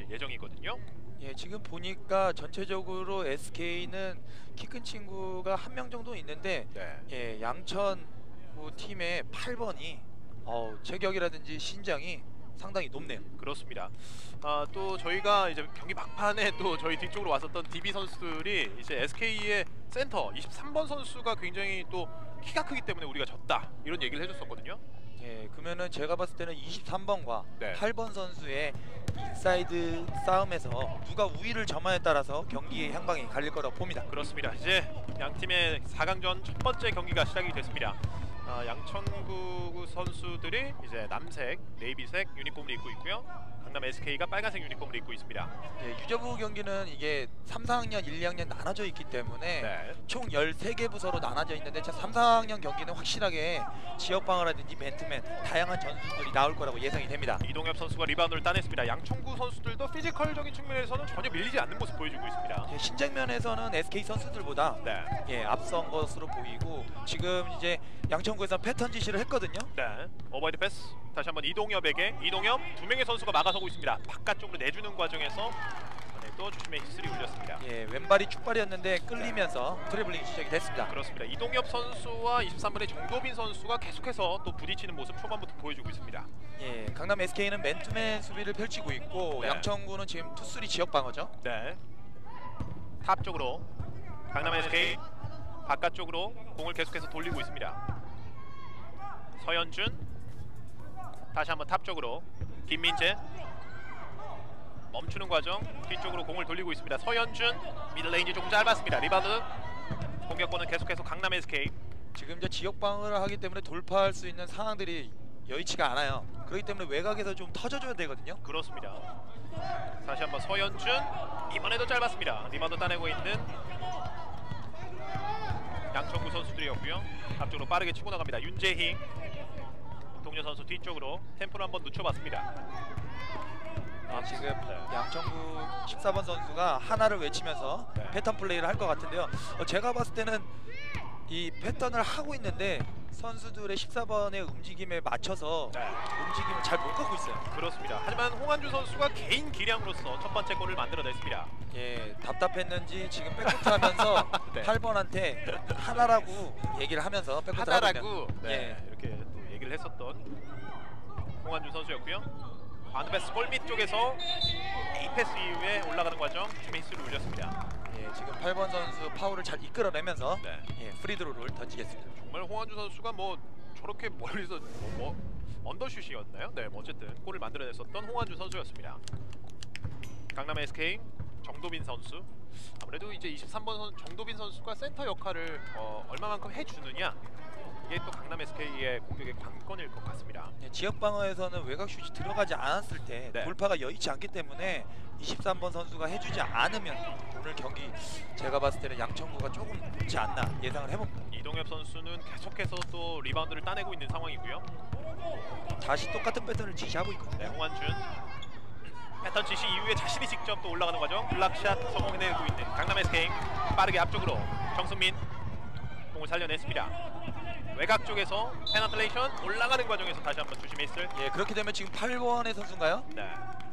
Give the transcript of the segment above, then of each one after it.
예정이거든요. 예, 지금 보니까 전체적으로 SK는 키 큰 친구가 한 명 정도 있는데 네. 예, 양천 팀의 8번이 체격이라든지 신장이 상당히 높네요. 그렇습니다. 또 저희가 이제 경기 막판에 또 저희 뒤쪽으로 왔었던 DB 선수들이 이제 SK의 센터 23번 선수가 굉장히 또 키가 크기 때문에 우리가 졌다 이런 얘기를 해줬었거든요. 예, 그러면은 제가 봤을 때는 23번과 네. 8번 선수의 인사이드 싸움에서 누가 우위를 점하에 따라서 경기의 향방이 갈릴 거라고 봅니다. 그렇습니다. 이제 양 팀의 4강전 첫 번째 경기가 시작이 됐습니다. 양천구 선수들이 이제 남색, 네이비색 유니폼을 입고 있고요. 강남 SK가 빨간색 유니폼을 입고 있습니다. 예, 유저부 경기는 이게 3, 4학년, 1, 2학년 나눠져 있기 때문에 네. 총 13개 부서로 나눠져 있는데 3, 4학년 경기는 확실하게 지역방어라든지 맨투맨 다양한 전술들이 나올 거라고 예상이 됩니다. 이동엽 선수가 리바운드를 따냈습니다. 양천구 선수들도 피지컬적인 측면에서는 전혀 밀리지 않는 모습 보여주고 있습니다. 예, 신장면에서는 SK 선수들보다 네. 예, 앞선 것으로 보이고 지금 이제 양천구에서 패턴 지시를 했거든요. 네. 오버헤드 패스 다시 한번 이동엽에게 이동엽 두 명의 선수가 막아서고 있습니다. 바깥쪽으로 내주는 과정에서 또 주심의 히스리 울렸습니다. 예, 왼발이 축발이었는데 끌리면서 트래블링이 시작이 됐습니다. 그렇습니다. 이동엽 선수와 23번의 정도빈 선수가 계속해서 또 부딪히는 모습 초반부터 보여주고 있습니다. 예, 강남 SK는 맨투맨 수비를 펼치고 있고 네. 양천구는 지금 투쓰리 지역 방어죠. 네. 탑 쪽으로 강남 SK 바깥쪽으로 공을 계속해서 돌리고 있습니다. 서현준 다시 한번 탑 쪽으로 김민재 멈추는 과정 뒤쪽으로 공을 돌리고 있습니다. 서현준 미들레인지 조금 짧았습니다. 리바운드 공격권은 계속해서 강남 SK. 지금 이제 지역 방어를 하기 때문에 돌파할 수 있는 상황들이 여의치가 않아요. 그렇기 때문에 외곽에서 좀 터져줘야 되거든요. 그렇습니다. 다시 한번 서현준 이번에도 짧았습니다. 리바운드 따내고 있는 양천구 선수들이었고요. 앞쪽으로 빠르게 치고 나갑니다. 윤재희 동료 선수 뒤쪽으로 템포를 한번 늦춰봤습니다. 지금 양천구 14번 선수가 하나를 외치면서 네. 패턴 플레이를 할 것 같은데요. 제가 봤을 때는 이 패턴을 하고 있는데 선수들의 14번의 움직임에 맞춰서 네. 움직임을 잘 못 가고 있어요. 그렇습니다. 하지만 홍한주 선수가 개인 기량으로서 첫 번째 골을 만들어냈습니다. 예, 답답했는지 지금 백코트 하면서 네. 8번한테 하나라고 얘기를 하면서 백코트 하나라고 예. 이렇게 또 얘기를 했었던 홍한주 선수였고요. 바운드패스 골밑 쪽에서 A 패스 이후에 올라가는 과정 팀의 히스를 올렸습니다. 예, 지금 8번 선수 파울을 잘 이끌어내면서 네. 예, 프리드로를 던지겠습니다. 정말 홍한주 선수가 뭐 저렇게 멀리서 언더슛이었나요? 네, 뭐 어쨌든 골을 만들어냈었던 홍한주 선수였습니다. 강남 SK 정도빈 선수. 아무래도 이제 23번 정도빈 선수가 센터 역할을 얼마만큼 해주느냐 이게 또 강남 SK의 공격의 관건일 것 같습니다. 예, 지역 방어에서는 외곽 슛이 들어가지 않았을 때 네. 돌파가 여의치 않기 때문에 23번 선수가 해주지 않으면 오늘 경기 제가 봤을 때는 양천구가 조금 늦지 않나 예상을 해봅니다. 이동엽 선수는 계속해서 또 리바운드를 따내고 있는 상황이고요. 다시 똑같은 패턴을 지시하고 있거든요. 네, 홍한준 패턴 지시 이후에 자신이 직접 또 올라가는 과정 블락샷 성공해내고 있는 강남 SK. 빠르게 앞쪽으로 정승민 공을 살려냈습니다. 외곽 쪽에서 페널레이션 올라가는 과정에서 다시 한번 주심의 있을. 예, 그렇게 되면 지금 8번의 선수인가요? 네.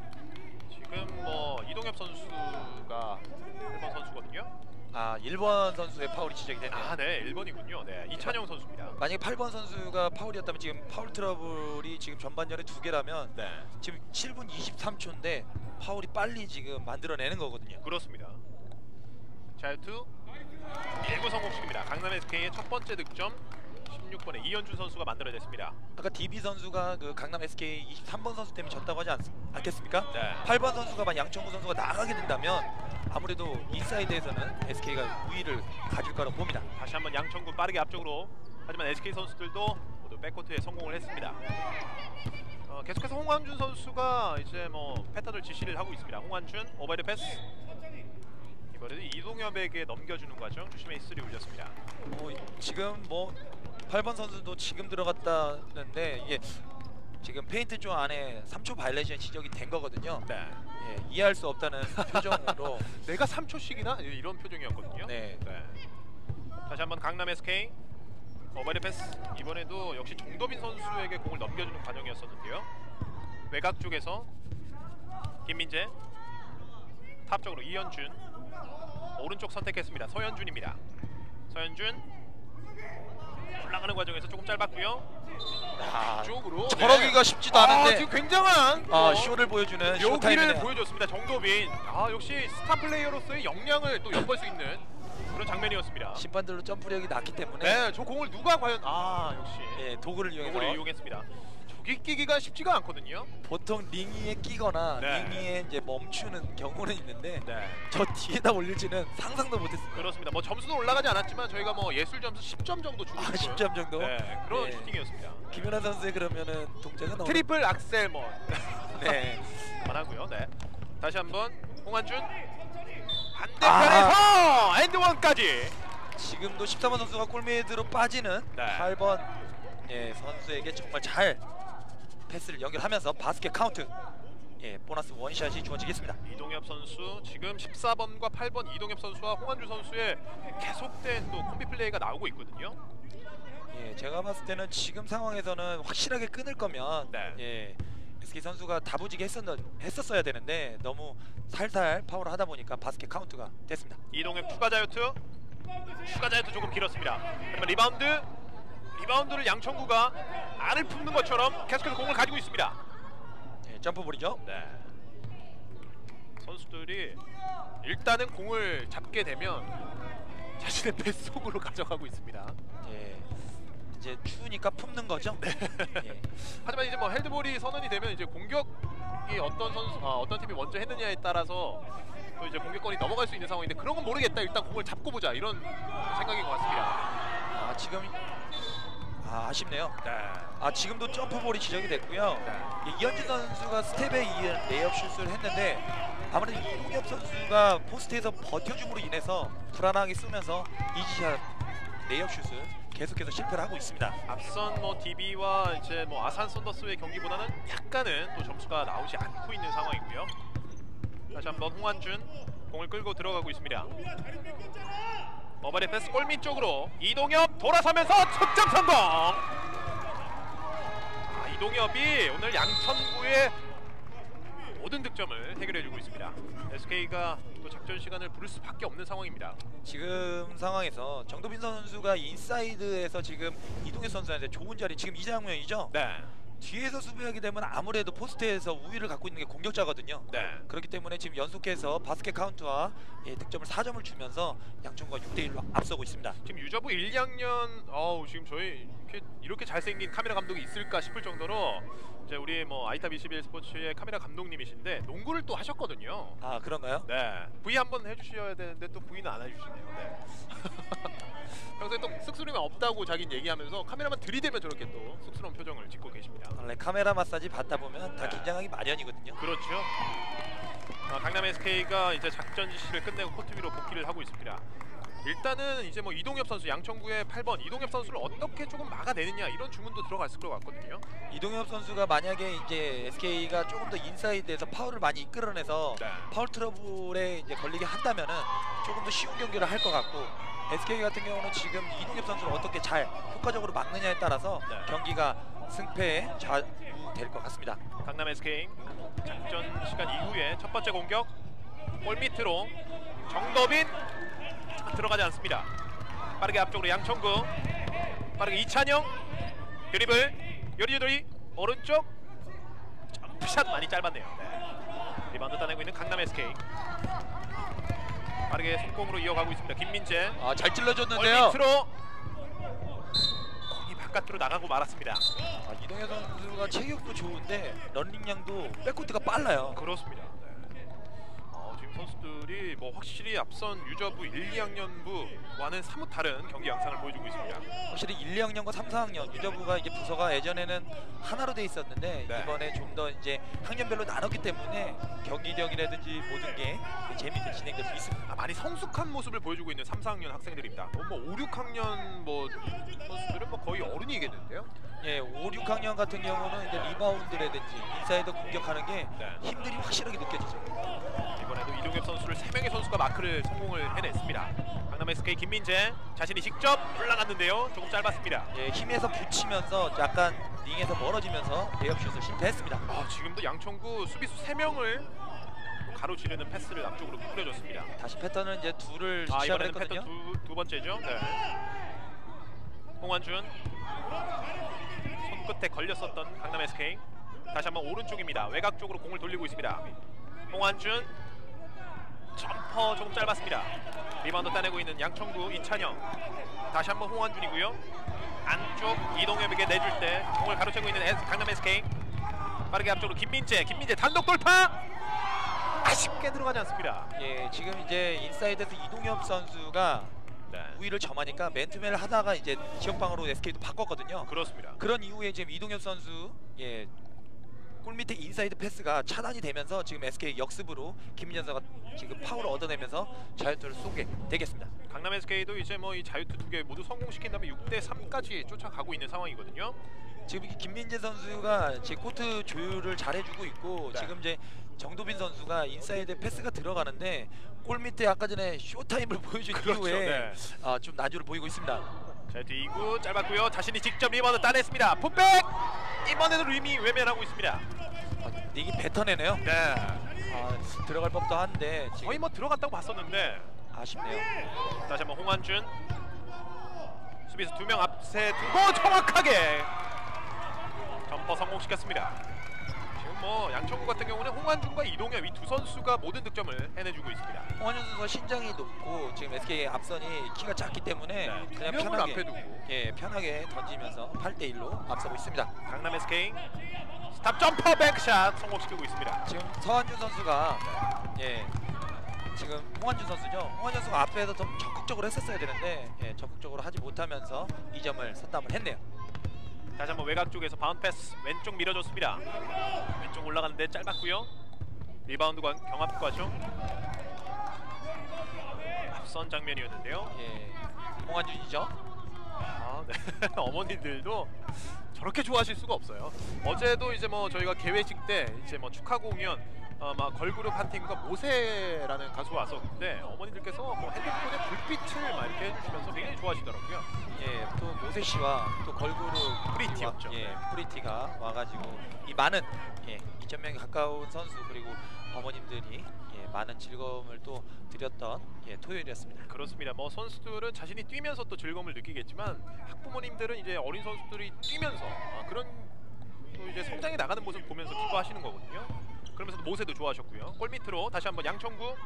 지금 뭐 이동엽 선수가 1번 선수거든요. 1번 선수의 파울이 지적이 됐네요. 네, 1번이군요. 네, 이찬영 선수입니다. 만약에 8번 선수가 파울이었다면 지금 파울 트러블이 지금 전반전에 2개라면 네, 지금 7분 23초인데 파울이 빨리 지금 만들어내는 거거든요. 그렇습니다. 자유투 1구 성공시킵니다. 강남 SK의 첫 번째 득점 16번의 이현준 선수가 만들어냈습니다. 아까 DB 선수가 그 강남 SK 23번 선수 때문에 졌다고 하지 않겠습니까? 네. 8번 선수가 양천구 선수가 나가게 된다면 아무래도 인사이드에서는 SK가 우위를 가질 거라고 봅니다. 다시 한번 양천구 빠르게 앞쪽으로. 하지만 SK 선수들도 모두 백코트에 성공을 했습니다. 계속해서 홍한준 선수가 이제 뭐 패턴을 지시를 하고 있습니다. 홍한준 오버헤드 패스. 이번에도 이동엽에게 넘겨주는 과정 주심의 히스리 울렸습니다. 지금 뭐 8번 선수도 지금 들어갔다는데 이게 지금 페인트 쪽 안에 3초 바이레이션 지적이 된 거거든요. 네. 예, 이해할 수 없다는 표정으로 내가 3초씩이나 이런 표정이었거든요. 네. 다시 한번 강남 SK 오버헤드 패스. 이번에도 역시 정도빈 선수에게 공을 넘겨주는 과정이었었는데요. 외곽 쪽에서 김민재 탑 쪽으로 이현준. 오른쪽 선택했습니다. 서현준입니다. 서현준 올라가는 과정에서 조금 짧았고요. 아, 쪽으로 저러기가 쉽지도 않은데 지금 굉장한 쇼를 보여주는 묘기를 쇼타임이네요. 보여줬습니다. 정도빈. 역시 스타 플레이어로서의 역량을 또 엿볼 수 있는 그런 장면이었습니다. 심판들로 점프력이 낮기 때문에 네, 저 공을 누가 과연 역시 예, 도구를 이용해서 도구를 이용했습니다. 저기 끼기가 쉽지가 않거든요. 보통 링 위에 끼거나 네. 링 위에 이제 멈추는 경우는 있는데 네, 저 뒤에다 올릴지는 상상도 못했습니다. 그렇습니다. 뭐 점수는 올라가지 않았지만 저희가 뭐 예술 점수 10점 정도 주고 있고요. 10점 정도. 네, 그런 네. 슈팅이었습니다. 김연아 선수의 그러면은 동작은 트리플 악셀먼. 네. 그만하고요. 네. 다시 한번 홍한준 반대편에서 엔드원까지. 지금도 13번 선수가 골밑으로 빠지는 네. 8번 선수에게 정말 잘 패스를 연결하면서 바스켓 카운트 보너스 원샷이 주어지겠습니다. 이동엽 선수 지금 14번과 8번 이동엽 선수와 홍한준 선수의 계속된 또 콤비 플레이가 나오고 있거든요. 제가 봤을 때는 지금 상황에서는 확실하게 끊을 거면 네. SK 선수가 다부지게 했었어야 되는데 너무 살살 파울을 하다 보니까 바스켓 카운트가 됐습니다. 이동엽 추가 자유투 조금 길었습니다. 그러면 리바운드를 양천구가 알을 품는 것처럼 계속해서 공을 가지고 있습니다. 점프볼이죠. 네. 선수들이 일단은 공을 잡게 되면 자신의 뱃속으로 가져가고 있습니다. 이제 추우니까 품는 거죠. 하지만 이제 뭐 헤드볼이 선언이 되면 이제 공격이 어떤 팀이 먼저 했느냐에 따라서 또 이제 공격권이 넘어갈 수 있는 상황인데 그런 건 모르겠다. 일단 공을 잡고 보자 이런 생각인 것 같습니다. 지금 아쉽네요. 네. 지금도 점프볼이 지적이 됐고요. 이현진 선수가 스텝에 이은 레이업 슛을 했는데 아무래도 이동엽 선수가 포스트에서 버텨줌으로 인해서 불안하게 쏘면서 이지샷 레이업 슛을 계속해서 실패를 하고 있습니다. 앞선 뭐 DB와 이제 뭐 아산 썬더스의 경기보다는 약간은 또 점수가 나오지 않고 있는 상황이고요. 다시 한번 홍한준 공을 끌고 들어가고 있습니다. 머바리 패스 골밑 쪽으로 이동엽 돌아서면서 석점 성공. 이동엽이 오늘 양천구의 모든 득점을 해결해주고 있습니다. SK가 또 작전 시간을 부를 수밖에 없는 상황입니다. 지금 상황에서 정도빈 선수가 인사이드에서 지금 이동엽 선수한테 좋은 자리 지금 이 장면이죠. 네. 뒤에서 수비하게 되면 아무래도 포스트에서 우위를 갖고 있는 게 공격자거든요. 네. 그렇기 때문에 지금 연속해서 바스켓 카운트와 득점을 4점을 주면서 양천구가 6대1로 앞서고 있습니다. 지금 유저부 1, 2학년 지금 저희 이렇게 잘생긴 카메라 감독이 있을까 싶을 정도로 이제 우리 뭐 아이탑 21 스포츠의 카메라 감독님이신데 농구를 또 하셨거든요. 그런가요? 네. V 한번 해주셔야 되는데 또 V는 안 해주시네요. 네. 평소에 또 쑥스러움이 없다고 자긴 얘기하면서 카메라만 들이대면 저렇게 또 쑥스러운 표정을 짓고 계십니다. 원래 카메라 마사지 받다 보면 다 긴장하기 마련이거든요. 그렇죠. 강남 SK가 이제 작전 지시를 끝내고 코트 위로 복귀를 하고 있습니다. 일단은 이제 뭐 이동엽 선수 양천구의 8번 이동엽 선수를 어떻게 조금 막아내느냐 이런 주문도 들어갔을 것 같거든요. 이동엽 선수가 만약에 이제 SK가 조금 더 인사이드에서 파울을 많이 이끌어내서 파울 트러블에 이제 걸리게 한다면은 조금 더 쉬운 경기를 할 것 같고 SK 같은 경우는 지금 이동엽 선수를 어떻게 잘 효과적으로 막느냐에 따라서 경기가 승패에 좌우될 것 같습니다. 강남 SK 작전 시간 이후에 첫 번째 공격 골 밑으로 정도빈 들어가지 않습니다. 빠르게 앞쪽으로 양천구 빠르게 이찬영 드리블 요리요리 오른쪽 점프샷 많이 짧았네요. 리바운드 따내고 있는 강남 SK 빠르게 속공으로 이어가고 있습니다. 김민재 잘 찔러줬는데요. 밑으로 공이 바깥으로 나가고 말았습니다. 이동엽 선수가 체격도 좋은데 런닝량도 백코트가 빨라요. 그렇습니다. 지금 선수들이 뭐 확실히 앞선 유저부 1, 2학년부와는 사뭇 다른 경기 양상을 보여주고 있습니다. 확실히 1, 2학년과 3, 4학년 유저부가 이제 부서가 예전에는 하나로 돼 있었는데 이번에 좀 더 이제 학년별로 나눴기 때문에 경기력이라든지 모든 게 재미있게 진행될 수 있습니다. 많이 성숙한 모습을 보여주고 있는 3, 4학년 학생들입니다. 뭐 5, 6학년 뭐 선수들은 뭐 거의 어른이겠는데요. 5, 6학년 같은 경우는 이제 리바운드라든지 인사이드 공격하는 게 힘들이 확실하게 느껴지죠. 이번에도 이동엽 선수를 3명의 선수가 마크를 성공을 해냈습니다. 강남 SK 김민재 자신이 직접 올라갔는데요. 조금 짧았습니다. 힘에서 붙이면서 약간 링에서 멀어지면서 레이업슛을 실패했습니다. 지금도 양천구 수비수 3명을 가로지르는 패스를 앞쪽으로 뿌려줬습니다. 다시 패턴은 이제 둘을 시작을 이번에는 했거든요. 패턴 두 번째죠. 네. 홍환준 손끝에 걸렸었던 강남 SK. 다시 한번 오른쪽입니다. 외곽 쪽으로 공을 돌리고 있습니다. 홍환준 점퍼 조금 짧았습니다. 리바운드 따내고 있는 양청구 이찬영. 다시 한번 홍환준이고요. 안쪽 이동엽에게 내줄 때 공을 가로채고 있는 강남 SK. 빠르게 앞쪽으로 김민재 단독 돌파. 아쉽게 들어가지 않습니다. 예, 지금 이제 인사이드에서 이동엽 선수가 네. 우위를 점하니까 맨투맨을 하다가 이제 지역방으로 SK도 바꿨거든요. 그렇습니다. 그런 이후에 지금 이동엽 선수 골 밑에 인사이드 패스가 차단이 되면서 지금 SK 역습으로 김민재 선수가 지금 파울을 얻어내면서 자유투를 쏘게 되겠습니다. 강남 SK도 이제 뭐 이 자유투 2개 모두 성공시킨 다음에 6대 3까지 쫓아가고 있는 상황이거든요. 지금 김민재 선수가 제 코트 조율을 잘해주고 있고 네. 지금 이제 정도빈 선수가 인사이드 패스가 들어가는데 골 밑에 아까 전에 쇼타임을 보여준 그렇죠, 이후에 네. 좀 난조를 보이고 있습니다. 자유투 2구 짧았고요. 자신이 직접 리바운드 따냈습니다. 풋백! 이번에도 림이 외면하고 있습니다. 이게 뱉어내네요. 네. 들어갈 법도 한데 지금 거의 뭐 들어갔다고 봤었는데 아쉽네요. 다시 한번 홍환준 수비수 2명 앞세 두고 정확하게 점퍼 성공시켰습니다. 지금 뭐 양천구 같은 경우는 홍환준과 이동엽 이 두 선수가 모든 득점을 해내주고 있습니다. 홍환준 선수가 신장이 높고 지금 SK 앞선이 키가 작기 때문에 네, 그냥 두 명을 편하게 앞에 두고 편하게 던지면서 8대1로 앞서고 있습니다. 강남 SK 스탑 점퍼 백샷 성공시키고 있습니다. 지금 서한준 선수가 지금 홍환준 선수죠. 홍환준 선수가 앞에서 좀 적극적으로 했었어야 되는데 적극적으로 하지 못하면서 2점을 선담을 했네요. 다시 한번 외곽 쪽에서 바운드 패스 왼쪽 밀어줬습니다. 왼쪽 올라가는데 짧았고요. 리바운드 경합과죠. 앞선 장면이었는데요. 홍환준이죠. 네. 어머니들도 저렇게 좋아하실 수가 없어요. 어제도 이제 뭐 저희가 개회식 때 이제 뭐 축하 공연 막 걸그룹 한 팀과 모세라는 가수가 왔었는데 어머니들께서 뭐 핸드폰에 불빛을 막 이렇게 해주시면서 굉장히 좋아하시더라고요. 또 모세 씨와 또 걸그룹 프리티였죠. 프리티가 와가지고 이 많은 2,000명에 가까운 선수 그리고 어머님들이 많은 즐거움을 또 드렸던 토요일이었습니다. 그렇습니다. 뭐 선수들은 자신이 뛰면서 또 즐거움을 느끼겠지만 학부모님들은 이제 어린 선수들이 뛰면서 그런 또 이제 성장해 나가는 모습 보면서 기뻐하시는 거거든요. 그러면서 모세도 좋아하셨고요. 골 밑으로 다시 한번 양청구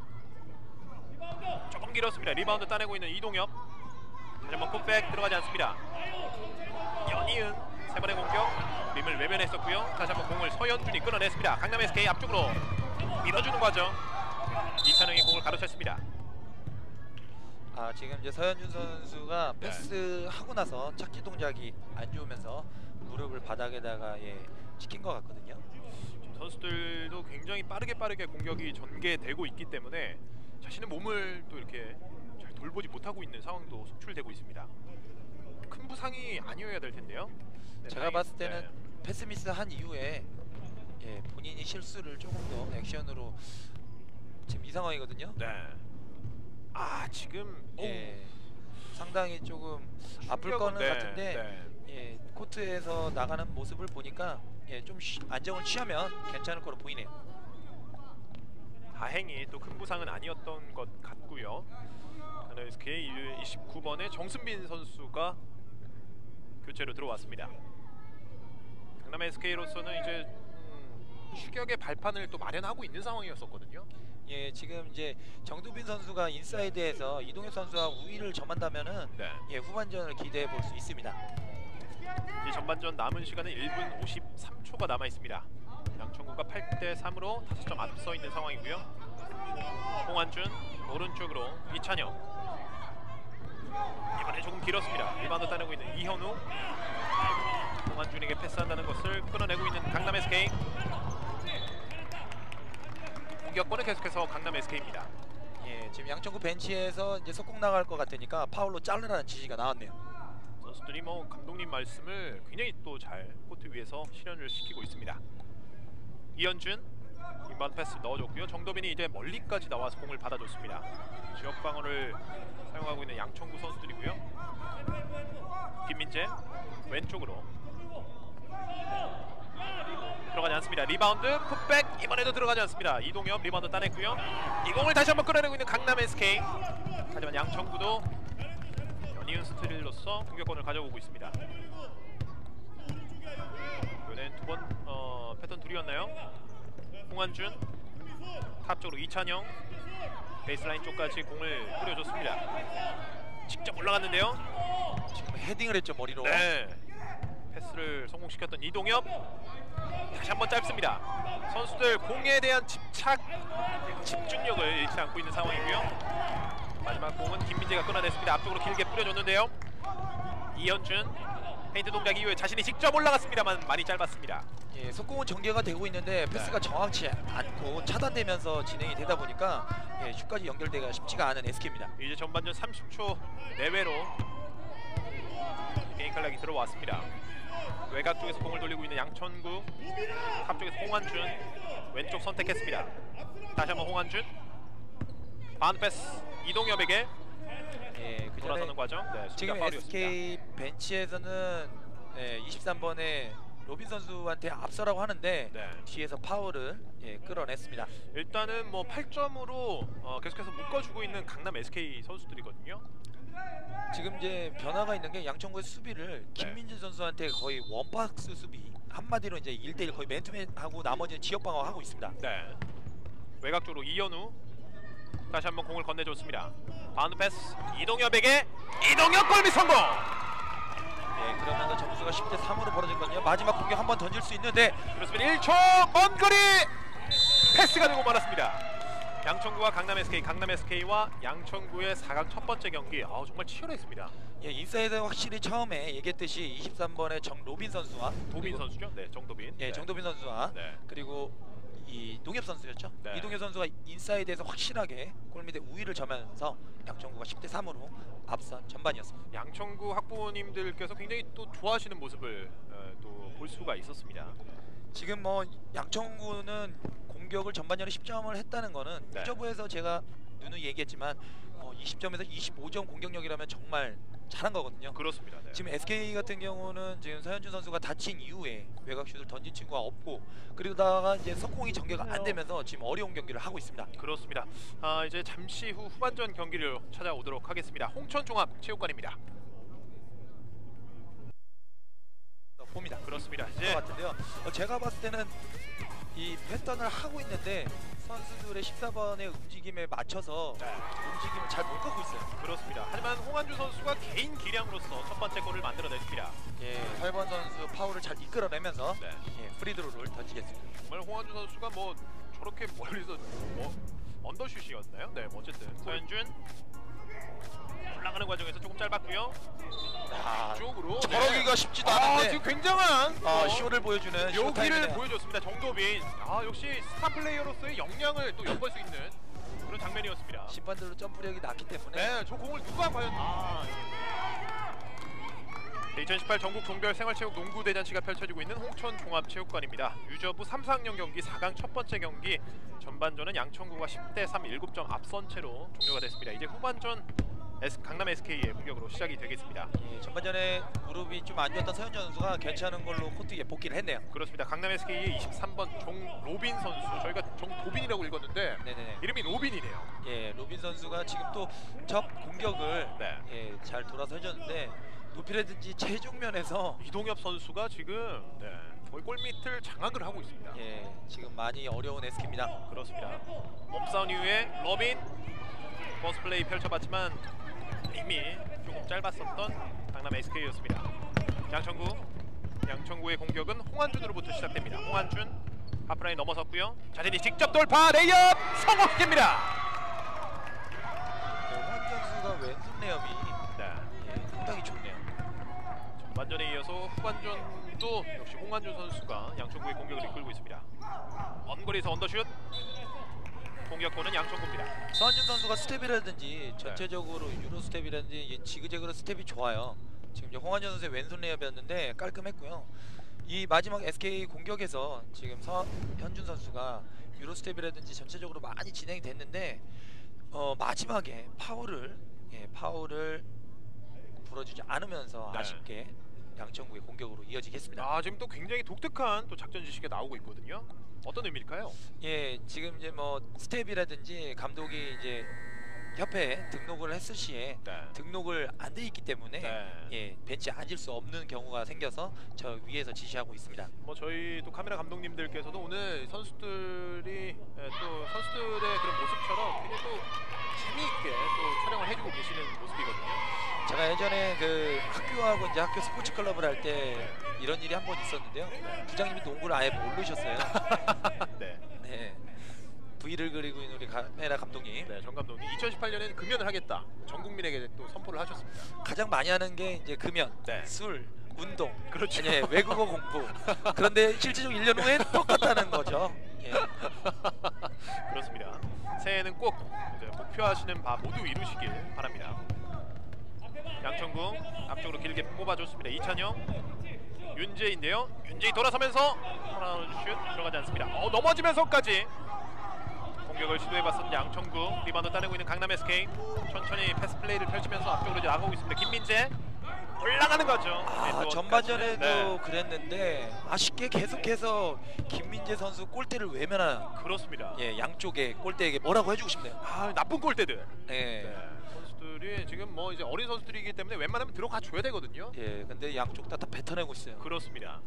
조금 길었습니다. 리바운드 따내고 있는 이동엽. 다시 한번 풋백 들어가지 않습니다. 연이은 세 번의 공격 림을 외면했었고요. 다시 한번 공을 서현준이 끊어냈습니다. 강남 SK 앞쪽으로 밀어주는 과정. 이찬영이 공을 가로챘습니다. 지금 이제 서현준 선수가 패스하고 나서 착지 동작이 안 좋으면서 무릎을 바닥에다가 찍힌 것 같거든요. 선수들도 굉장히 빠르게 공격이 전개되고 있기 때문에 자신의 몸을 또 이렇게 잘 돌보지 못하고 있는 상황도 속출되고 있습니다. 큰 부상이 아니어야 될 텐데요. 제가 봤을 때는 패스 미스 한 이후에 본인이 실수를 조금 더 액션으로 지금 이 상황이거든요. 네. 지금 상당히 조금 아플 거는 같은데 코트에서 나가는 모습을 보니까 좀 안정을 취하면 괜찮을 거로 보이네요. 다행히 또 큰 부상은 아니었던 것 같고요. 강남 SK 29번의 정승빈 선수가 교체로 들어왔습니다. 강남 SK로서는 이제 추격의 발판을 또 마련하고 있는 상황이었었거든요. 지금 이제 정두빈 선수가 인사이드에서 이동엽 선수와 우위를 점한다면은 후반전을 기대해 볼 수 있습니다. 이 전반전 남은 시간은 1분 53초가 남아 있습니다. 양천구가 8대 3으로 5점 앞서 있는 상황이고요. 홍환준 오른쪽으로 이찬영. 이번에 조금 길었습니다. 리바운드 따내고 있는 이현우. 홍환준에게 패스한다는 것을 끊어내고 있는 강남 SK. 공격권은 계속해서 강남 SK입니다. 지금 양천구 벤치에서 이제 속공 나갈 것 같으니까 파울로 자르라는 지시가 나왔네요. 선수들이 뭐 감독님 말씀을 굉장히 또 잘 코트 위에서 실현을 시키고 있습니다. 이현준 인바운드 패스 넣어줬고요. 정도빈이 이제 멀리까지 나와서 공을 받아줬습니다. 지역 방어를 사용하고 있는 양천구 선수들이고요. 김민재 왼쪽으로 들어가지 않습니다. 리바운드 풋백 이번에도 들어가지 않습니다. 이동엽 리바운드 따냈고요. 이 공을 다시 한번 끌어내고 있는 강남 SK. 하지만 양천구도 연이은 스틸로서 공격권을 가져오고 있습니다. 이번엔 두번 패턴 둘이었나요? 홍한준 탑 쪽으로 이찬영 베이스라인 쪽까지 공을 뿌려줬습니다. 직접 올라갔는데요. 지금 헤딩을 했죠, 머리로. 네. 패스를 성공시켰던 이동엽 다시 한번 짧습니다. 선수들 공에 대한 집중력을 잃지 않고 있는 상황이고요. 마지막 공은 김민재가 끊어냈습니다. 앞쪽으로 길게 뿌려줬는데요. 이현준 페인트 동작 이후에 자신이 직접 올라갔습니다만 많이 짧았습니다. 예, 속공은 전개가 되고 있는데 패스가 정확치 않고 차단되면서 진행이 되다 보니까 예, 슛까지 연결되기가 쉽지가 않은 SK입니다. 이제 전반전 30초 내외로 게임 칼락이 들어왔습니다. 외곽 쪽에서 공을 돌리고 있는 양천구, 탑 쪽에서 홍한준 왼쪽 선택했습니다. 다시 한번 홍한준 바운드 패스 이동엽에게 예, 그 돌아서는 과정. 네, 지금 파울이었습니다. SK 벤치에서는 23번의 로빈 선수한테 앞서라고 하는데 네. 뒤에서 파울을 끌어냈습니다. 일단은 뭐 8점으로 계속해서 묶어주고 있는 강남 SK 선수들이거든요. 지금 이제 변화가 있는 게 양천구의 수비를 김민준 선수한테 거의 원박스 수비, 한마디로 이제 1대1 거의 맨투맨하고 나머지는 지역 방어하고 있습니다. 네. 외곽 쪽으로 이현우 다시 한번 공을 건네줬습니다. 바운드 패스 이동엽에게 이동엽 골밑 성공. 예, 그러면서 점수가 10대 3으로 벌어졌거든요. 마지막 공격 한번 던질 수 있는데 그렇습니다. 1초 먼 거리 패스가 되고 말았습니다. 양천구와 강남 SK, 강남 SK와 양천구의 4강 첫 번째 경기 정말 치열했습니다. 예, 인사이드 확실히 처음에 얘기했듯이 23번의 정로빈 선수와 도빈 선수죠? 네, 정도빈. 예, 네. 정도빈 선수와 네. 그리고 이 동엽 선수였죠. 네. 이동엽 선수가 인사이드에서 확실하게 골밑에 우위를 점하면서 양천구가 10대 3으로 앞선 전반이었습니다. 양천구 학부모님들께서 굉장히 또 좋아하시는 모습을 또 볼 수가 있었습니다. 지금 뭐 양천구는 공격을 전반전에 10점을 했다는 거는 네. 유저부에서 제가 누누이 얘기했지만 20점에서 25점 공격력이라면 정말 잘한 거거든요. 그렇습니다. 네. 지금 SK 같은 경우는 지금 서현준 선수가 다친 이후에 외곽슛을 던진 친구가 없고 그러다가 이제 석공이 전개가 안 되면서 지금 어려운 경기를 하고 있습니다. 그렇습니다. 이제 잠시 후 후반전 경기를 찾아오도록 하겠습니다. 홍천종합체육관입니다. 봅니다. 그렇습니다. 것 이제 같은데요. 제가 봤을 때는 이 패턴을 하고 있는데 선수들의 14번의 움직임에 맞춰서 움직임을 잘 못 갖고 있어요. 그렇습니다. 하지만 홍한주 선수가 개인 기량으로서 첫 번째 골을 만들어냈습니다. 예, 8번 선수 파울을 잘 이끌어내면서 네. 예, 프리드로를 던지겠습니다. 정말 홍한주 선수가 뭐 저렇게 멀리서 언더슛이었나요? 네, 뭐 어쨌든 서현준 올라가는 과정에서 조금 짧았고요. 쪽으로 저러기가 쉽지도 않은데 지금 굉장한 쇼를 보여주는 묘기를 쇼타임이네요. 보여줬습니다. 정도빈. 역시 스타 플레이어로서의 역량을 또 엿볼 수 있는 그런 장면이었습니다. 심판들로 점프력이 낮기 때문에 네, 저 공을 누가 과연 2018 전국 종별 생활체육 농구 대잔치가 펼쳐지고 있는 홍천종합체육관입니다. 유저부 3, 4학년 경기 4강 첫 번째 경기 전반전은 양천구가 10대 3 7점 앞선 채로 종료가 됐습니다. 이제 후반전 강남 SK의 공격으로 시작이 되겠습니다. 예, 전반전에 무릎이 좀 안 좋았던 서현준 선수가 괜찮은 걸로 코트에 복귀를 했네요. 그렇습니다. 강남 SK의 23번 종로빈 선수, 저희가 정도빈이라고 읽었는데 네네네. 이름이 로빈이네요. 예, 로빈 선수가 지금 또 접 공격을 네. 예, 잘 돌아서 해줬는데 높이라든지 체중 면에서 이동엽 선수가 지금 거의 골밑을 장악을 하고 있습니다. 예, 지금 많이 어려운 SK입니다. 그렇습니다. 몸싸움 이후에 로빈 버스 플레이 펼쳐봤지만 이미 조금 짧았었던 강남 SK였습니다. 양천구의 공격은 홍한준으로부터 시작됩니다. 홍한준 하프라인 넘어섰고요. 자신이 직접 돌파 레이업 성공시킵니다. 홍한 선수가 왼손 레이업이 예, 상당히 좋네요. 전반전에 이어서 후반전도 역시 홍한준 선수가 양천구의 공격을 이끌고 있습니다. 원거리에서 언더슛. 공격권은 양천구입니다. 서한준 선수가 스텝이라든지 전체적으로 유로 스텝이라든지 지그재그로 스텝이 좋아요. 지금 이제 홍한준 선수의 왼손 레이업이었는데 깔끔했고요. 이 마지막 SK 공격에서 지금 서현준 선수가 유로 스텝이라든지 전체적으로 많이 진행이 됐는데 마지막에 파울을 불어주지 않으면서 아쉽게 양천구의 공격으로 이어지겠습니다. 아 지금 또 굉장히 독특한 또 작전 지시가 나오고 있거든요. 어떤 의미일까요? 예, 지금 이제 뭐 스텝이라든지 감독이 이제 협회에 등록을 했을 시에 네. 등록을 안 돼 있기 때문에 네. 예, 벤치에 앉을 수 없는 경우가 생겨서 저 위에서 지시하고 있습니다. 뭐 저희 또 카메라 감독님들께서도 오늘 선수들이 또 선수들의 그런 모습처럼 굉장히 또 재미있게 또 촬영을 해주고 계시는 모습이거든요. 제가 예전에 그 학교하고 이제 학교 스포츠 클럽을 할 때 이런 일이 한 번 있었는데요. 부장님이 농구를 아예 모르셨어요. 네. 네. V를 그리고 있는 우리 카메라 감독님. 네, 정 감독님 2018년에는 금연을 하겠다. 전 국민에게 또 선포를 하셨습니다. 가장 많이 하는 게 이제 금연, 네. 술, 운동, 그렇죠. 아니, 외국어 공부. 그런데 실질적으로 1년 후엔 똑같다는 거죠. 예. 그렇습니다. 새해에는 꼭 이제 목표하시는 바 모두 이루시길 바랍니다. 양천구 앞쪽으로 길게 뽑아줬습니다. 이찬영, 윤재인데요. 윤재인 돌아서면서 하나 슛 들어가지 않습니다. 넘어지면서까지 공격을 시도해봤었는데 양천구 리바운드 따내고 있는 강남 SK 천천히 패스 플레이를 펼치면서 앞쪽으로 이제 나가고 있습니다. 김민재 올라가는 거죠. 네, 전반전에도 네. 그랬는데 아쉽게 계속해서 김민재 선수 골대를 외면하는 그렇습니다. 예, 양쪽에 골대에게 뭐라고 해주고 싶네요. 아 나쁜 골대들. 예. 네. 선수들이 지금 뭐 이제 어린 선수들이기 때문에 웬만하면 들어가 줘야 되거든요. 예, 근데 양쪽 다 뱉어내고 있어요. 그렇습니다.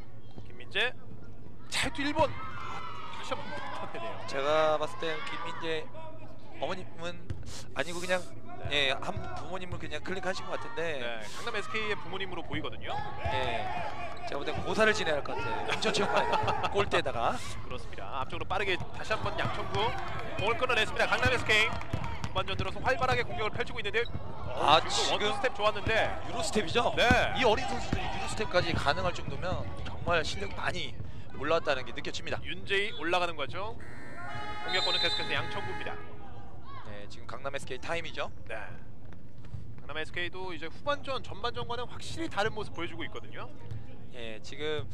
김민재 잘 뛸본 다시 한번 뱉어내네요. 제가 봤을 때 김민재 어머님은 아니고 그냥 예, 한 부모님을 그냥 클릭하신 것 같은데 네, 강남 SK의 부모님으로 보이거든요. 예, 제가 볼 때 고사를 지내야 할 것 같아요. 인천체육관 골대에다가. 그렇습니다. 앞쪽으로 빠르게 다시 한번 양천구 공을 끊어냈습니다. 강남 SK 후반전 들어서 활발하게 공격을 펼치고 있는데 지금 원투 스텝 좋았는데 유로 스텝이죠? 네. 이 어린 선수들이 유로 스텝까지 가능할 정도면 정말 실력이 많이 올라왔다는 게 느껴집니다. 윤재희 올라가는 거죠. 공격권은 계속해서 양천구입니다. 네, 지금 강남 SK 타임이죠. 네. 강남 SK도 이제 후반전 전반전과는 확실히 다른 모습 보여주고 있거든요. 예, 지금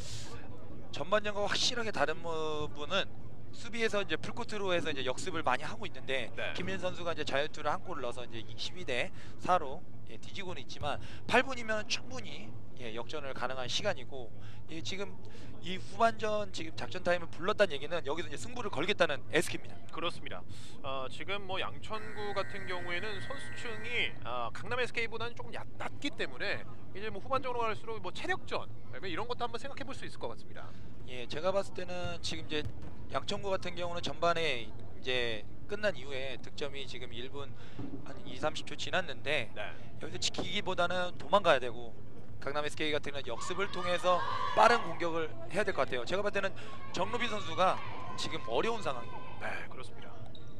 전반전과 확실하게 다른 부분은 수비에서 이제 풀코트로 해서 이제 역습을 많이 하고 있는데 네. 김민 선수가 이제 자유투를 한 골을 넣어서 이제 12대 4로 예, 뒤지고는 있지만 8분이면 충분히 예, 역전을 가능한 시간이고 예, 지금 이 후반전 지금 작전 타임을 불렀다는 얘기는 여기서 이제 승부를 걸겠다는 SK입니다. 그렇습니다. 지금 뭐 양천구 같은 경우에는 선수층이 강남 SK보다는 조금 낮기 때문에 이제 뭐 후반전으로 갈수록 뭐 체력전 이런 것도 한번 생각해 볼 수 있을 것 같습니다. 예, 제가 봤을 때는 지금 이제 양천구 같은 경우는 전반에 이제 끝난 이후에 득점이 지금 1분 한 20-30초 지났는데 네. 여기서 지키기보다는 도망가야 되고 강남 SK 같은 경우는 역습을 통해서 빠른 공격을 해야 될 것 같아요. 제가 봤을 때는 정루비 선수가 지금 어려운 상황이에요. 네, 그렇습니다.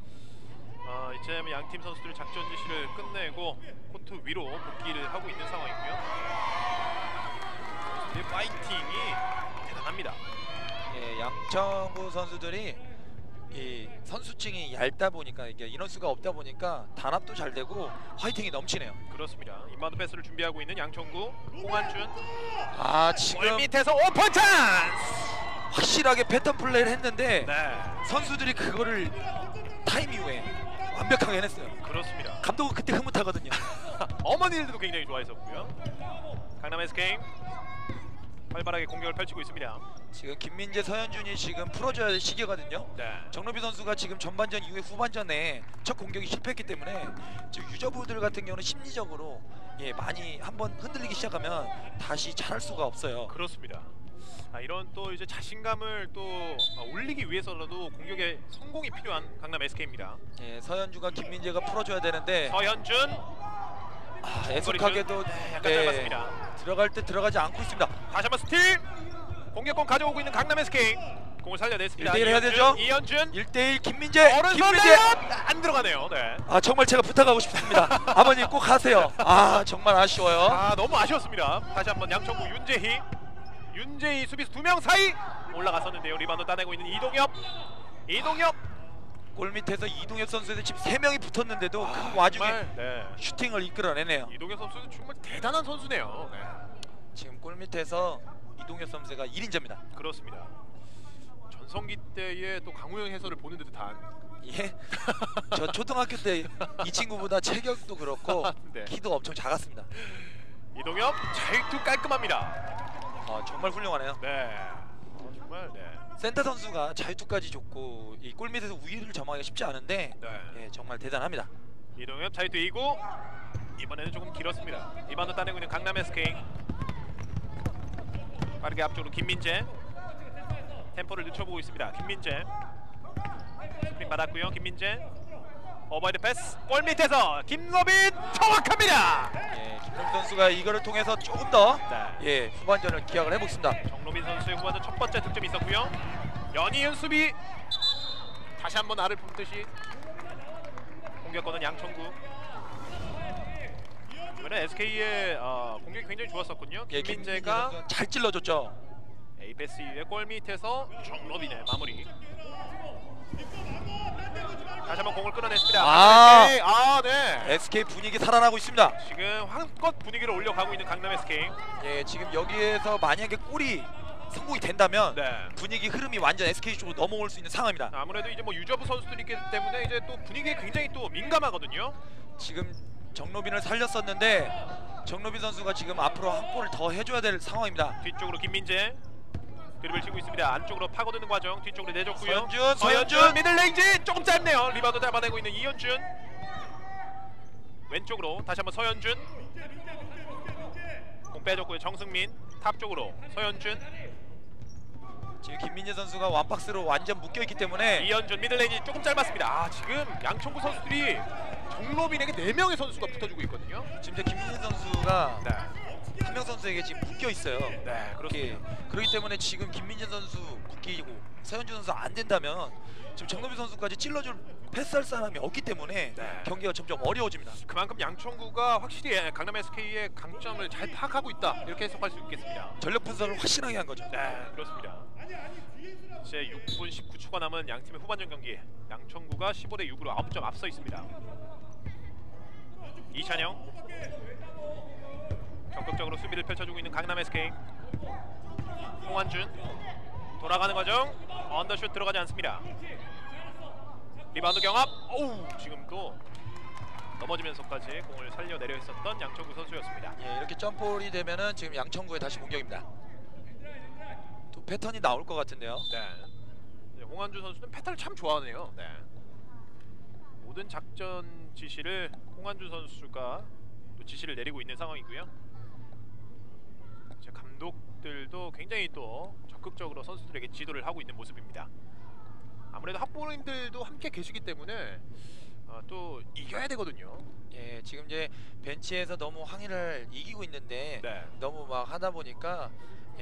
이쯤 양팀 선수들 작전 지시를 끝내고 코트 위로 복귀를 하고 있는 상황이고요. 선수들의 파이팅이 대단합니다. 예, 양천구 선수들이 이 선수층이 얇다 보니까 이게 인원수가 없다 보니까 단합도 잘 되고 화이팅이 넘치네요. 그렇습니다. 인바운드 패스를 준비하고 있는 양천구 홍한준 지금 골 밑에서 오픈 찬스! 확실하게 패턴 플레이를 했는데 네, 선수들이 그거를 타임 이후에 완벽하게 해냈어요. 그렇습니다. 감독은 그때 흐뭇하거든요. 어머니들도 굉장히 좋아했었고요. 강남 SK 활발하게 공격을 펼치고 있습니다. 지금 김민재, 서현준이 지금 풀어줘야 될 시기거든요. 네. 정루비 선수가 지금 전반전 이후에 후반전에 첫 공격이 실패했기 때문에 지금 유저부들 같은 경우는 심리적으로 예, 많이 한번 흔들리기 시작하면 다시 잘할 수가 없어요. 그렇습니다. 이런 또 이제 자신감을 또 올리기 위해서라도 공격에 성공이 필요한 강남 SK입니다. 예, 서현준과 김민재가 풀어줘야 되는데 서현준 애석하게도 약간 짧았습니다. 들어갈 때 들어가지 않고 있습니다. 다시 한번 스틸! 공격권 가져오고 있는 강남 SK 공을 살려냈습니다. 1대1 해야 되죠? 이현준 1대1 김민재! 김민재 안 들어가네요. 네. 정말 제가 부탁하고 싶습니다. 아버님 꼭 하세요. 정말 아쉬워요. 너무 아쉬웠습니다. 다시 한번 양천구 윤재희 수비수 2명 사이 올라갔었는데요. 리바운드 따내고 있는 이동엽 골 밑에서 이동엽 선수에서 지금 3명이 붙었는데도 그 와중에 정말, 네. 슈팅을 이끌어내네요. 이동엽 선수는 정말 대단한 선수네요. 네. 지금 골 밑에서 이동엽 선수가 1인자입니다. 그렇습니다. 전성기 때의 또 강우영 해설을 보는 듯한. 예. 저 초등학교 때 이 친구보다 체격도 그렇고 네. 키도 엄청 작았습니다. 이동엽 자유투 깔끔합니다. 정말 훌륭하네요. 네. 정말 네. 센터 선수가 자유투까지 줬고 이 골밑에서 우위를 점하기가 쉽지 않은데 네. 정말 대단합니다. 이동엽 자유투 2구. 이번에는 조금 길었습니다. 리바운드 따내고 있는 강남 SK. 빠르게 앞쪽으로 김민재. 템포를 늦춰보고 있습니다. 김민재. 스크린 받았고요. 김민재. 오버헤드 패스. 골 밑에서 김노빈 정확합니다. 김노빈 선수가 이거를 통해서 조금 더 네. 후반전을 기약을 해보겠습니다. 정노빈 선수의 후반전 첫 번째 득점이 있었고요. 연이은 수비. 다시 한번 알을 품듯이 공격권은 양천구. 이번에 SK의 공격이 굉장히 좋았었군요. 김민재가 잘 찔러줬죠. 에이패스 이후에 골 밑에서 정노빈의 마무리. 다시 한번 공을 끌어냈습니다. 네. SK 분위기 살아나고 있습니다. 지금 한껏 분위기를 올려가고 있는 강남 SK. 지금 여기에서 만약에 골이 성공이 된다면 네. 분위기 흐름이 완전 SK 쪽으로 넘어올 수 있는 상황입니다. 아무래도 이제 뭐 유저부 선수들이 있기 때문에 이제 또 분위기에 굉장히 또 민감하거든요. 지금 정노빈을 살렸었는데 정노빈 선수가 지금 앞으로 한 골을 더 해줘야 될 상황입니다. 뒤쪽으로 김민재 드리블 치고 있습니다. 안쪽으로 파고드는 과정 뒤쪽으로 내줬고요. 서현준 미들레인지 조금 짧네요. 리바운드 잡아내고 있는 이현준. 왼쪽으로 다시 한번 서현준. 공 빼줬고요. 정승민 탑 쪽으로 서현준. 지금 김민재 선수가 완박스로 완전 묶여있기 때문에 이현준 미들레인이 조금 짧았습니다. 지금 양천구 선수들이 정로빈에게 4명의 선수가 붙어주고 있거든요. 지금 김민재 선수가 한 명 선수에게 지금 묶여 있어요. 네, 그렇습니다. 그렇기 때문에 지금 김민재 선수 묶이고 서현준 선수 안 된다면 지금 정노빈 선수까지 찔러줄 패스할 사람이 없기 때문에 경기가 점점 어려워집니다. 그만큼 양천구가 확실히 강남 SK의 강점을 잘 파악하고 있다 이렇게 해석할 수 있겠습니다. 전력 분석을 확실하게 한 거죠. 네, 그렇습니다. 이제 6분 19초가 남은 양팀의 후반전 경기. 양천구가 15대 6으로 9점 앞서 있습니다. 이찬영 적극적으로 수비를 펼쳐주고 있는 강남 SK. 홍환준 돌아가는 과정 언더슛 들어가지 않습니다. 리바운드 경합. 지금 또 넘어지면서까지 공을 살려내려 했었던 양천구 선수였습니다. 이렇게 점프볼이 되면은 지금 양천구의 다시 공격입니다. 또 패턴이 나올 것 같은데요. 네. 홍환준 선수는 패턴을 참 좋아하네요. 네. 모든 작전 지시를 홍환준 선수가 또 지시를 내리고 있는 상황이고요. 감독들도 굉장히 또 적극적으로 선수들에게 지도를 하고 있는 모습입니다. 아무래도 학부모님들도 함께 계시기 때문에 또 이겨야 되거든요. 지금 이제 벤치에서 너무 항의를 이기고 있는데 너무 막 하다 보니까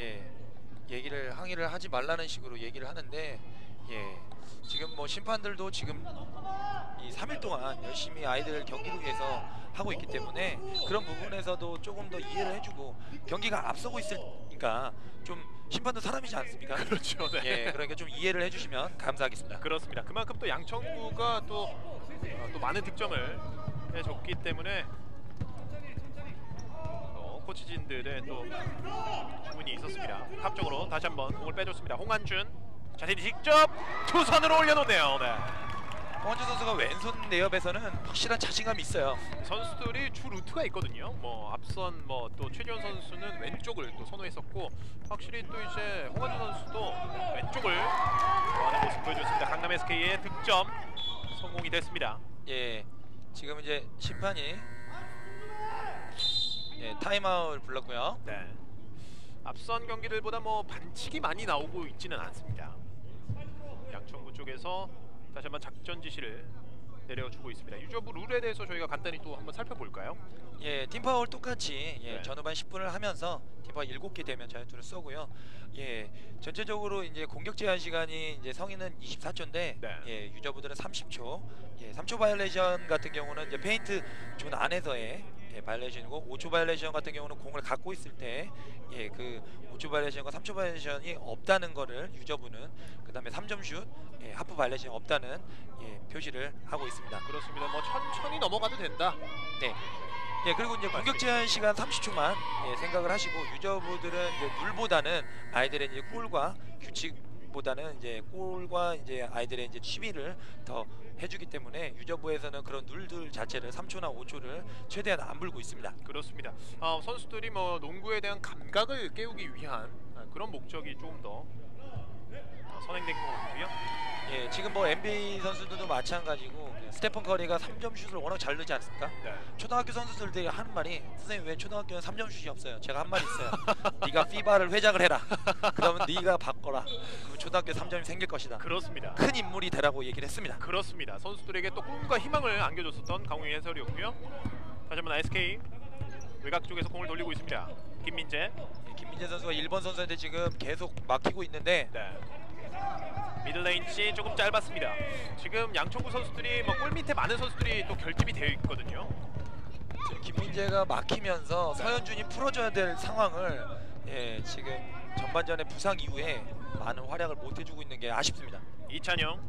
항의를 하지 말라는 식으로 얘기를 하는데 지금 뭐 심판들도 지금 이 3일 동안 열심히 아이들 경기를 위해서 하고 있기 때문에 그런 부분에서도 조금 더 이해를 해주고 경기가 앞서고 있으니까 좀 심판도 사람이지 않습니까? 그렇죠. 네. 그러니까 좀 이해를 해주시면 감사하겠습니다. 그렇습니다. 그만큼 또 양천구가 또 많은 득점을 해줬기 때문에 코치진들의 또 주문이 있었습니다. 탑쪽으로 다시 한번 공을 빼줬습니다. 홍한준 자신이 직접 두 손으로 올려놓네요. 네. 홍한준 선수가 왼손 내협에서는 확실한 자신감이 있어요. 선수들이 주 루트가 있거든요. 뭐 앞선 또 최지원 선수는 왼쪽을 또 선호했었고 확실히 또 이제 홍한준 선수도 왼쪽을 좋아하는 모습 보여줬습니다. 강남 SK의 득점 성공이 됐습니다. 지금 이제 심판이 타임아웃을 불렀고요. 네. 앞선 경기들보다 뭐 반칙이 많이 나오고 있지는 않습니다. 양천구 쪽에서 다시 한번 작전 지시를 내려주고 있습니다. 유저부 룰에 대해서 저희가 간단히 또 한번 살펴볼까요? 팀파울 똑같이 전후반 10분을 하면서 팀파울 7개 되면 자유투를 쏘고요. 전체적으로 이제 공격 제한 시간이 이제 성인은 24초인데 유저부들은 30초. 3초 바이올레이션 같은 경우는 이제 페인트 존 안에서의 바이올레이션이고 5초 바이올레이션 같은 경우는 공을 갖고 있을 때 그 5초 바이올레이션과 3초 바이올레이션이 없다는 거를 유저부는 그다음에 3점 슛 하프 바이올레이션이 없다는 표시를 하고 있습니다. 그렇습니다. 뭐 천천히 넘어가도 된다. 그리고 이제 공격 제한 시간 30초만 생각을 하시고 유저부들은 이제 룰보다는 아이들의 이제 꿀과 규칙 느낌보다는 이제 골과 이제 아이들의 이제 취미를 더 해주기 때문에 유저부에서는 그런 룰들 자체를 3초나 5초를 최대한 안 불고 있습니다. 그렇습니다. 선수들이 뭐 농구에 대한 감각을 깨우기 위한 그런 목적이 조금 더 선행된 것 같고요. 예, 지금 뭐 NBA 선수들도 마찬가지고 스테픈 커리가 3점 슛을 워낙 잘 넣지 않습니까? 네. 초등학교 선수들이 하는 말이 선생님 왜 초등학교는 3점 슛이 없어요? 제가 한 말이 있어요. 네가 피바를 회장을 해라. 그러면 네가 바꿔라. 그럼 초등학교 3점이 생길 것이다. 그렇습니다. 큰 인물이 되라고 얘기를 했습니다. 그렇습니다. 선수들에게 또 꿈과 희망을 안겨줬었던 강웅희 해설이었고요. 다시 한번 SK 외곽 쪽에서 공을 돌리고 있습니다. 김민재. 예, 김민재 선수가 1번 선수한테 지금 계속 막히고 있는데 네. 미들레인지 조금 짧았습니다. 지금 양천구 선수들이 뭐 골 밑에 많은 선수들이 또 결집이 되어 있거든요. 지금 김민재가 막히면서 서현준이 풀어줘야 될 상황을 예, 지금 전반전에 부상 이후에 많은 활약을 못 해주고 있는 게 아쉽습니다. 이찬영,